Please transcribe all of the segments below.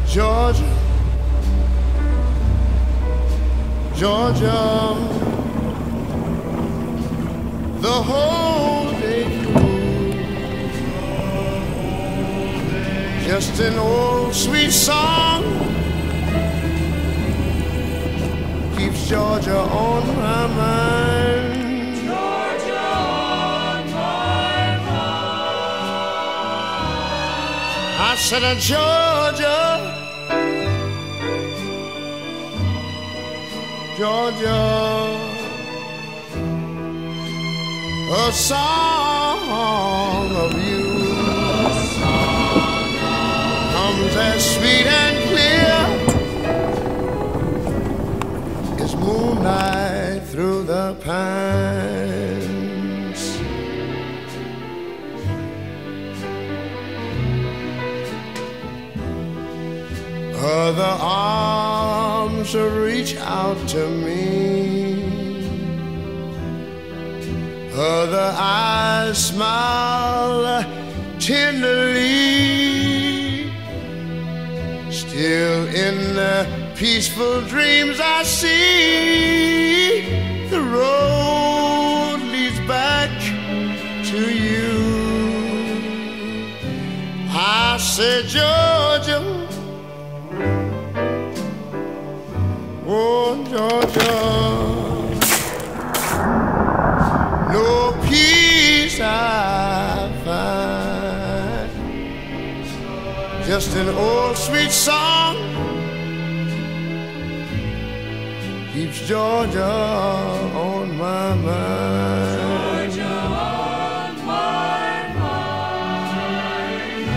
Georgia, Georgia, the whole day through. Just an old sweet song keeps Georgia on my mind. Georgia on my mind. I said, Georgia, Georgia, a song of you comes as sweet and clear as moonlight through the pines. Other arms reach out to me, other eyes smile tenderly. Still in the peaceful dreams I see the road leads back to you. I said, Georgia, oh Georgia, no peace I find, just an old sweet song keeps Georgia on my mind. Georgia on my mind.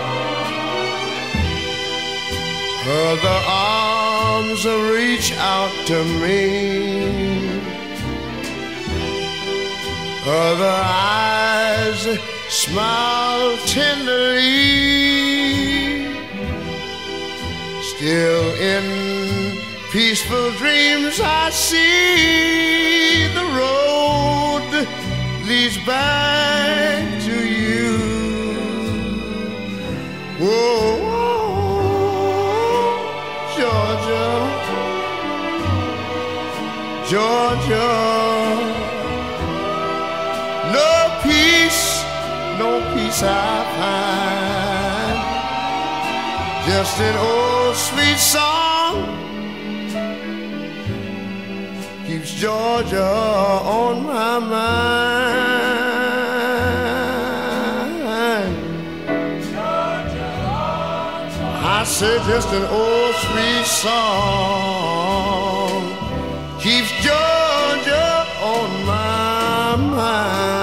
Other arms reach out to me, other eyes smile tenderly. Still in peaceful dreams I see the road leads back to you. Whoa, Georgia, Georgia, no peace I find, just an old sweet song keeps Georgia on my mind. Georgia on my I said just an old sweet song keeps Georgia on my mind.